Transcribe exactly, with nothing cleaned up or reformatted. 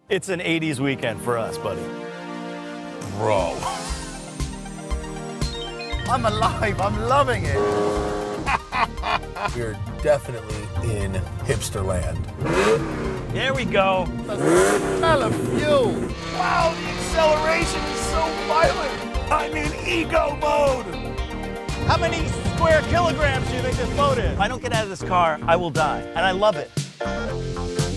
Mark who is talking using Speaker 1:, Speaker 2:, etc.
Speaker 1: It's an eighties weekend for us, buddy.
Speaker 2: Bro.
Speaker 3: I'm alive, I'm loving it.
Speaker 2: We're definitely in hipster land.
Speaker 1: There we go.
Speaker 3: The smell of fuel. Wow, the acceleration is so violent.
Speaker 1: I'm in ego mode.
Speaker 4: How many square kilograms do you think this boat is?
Speaker 1: If I don't get out of this car, I will die, and I love it.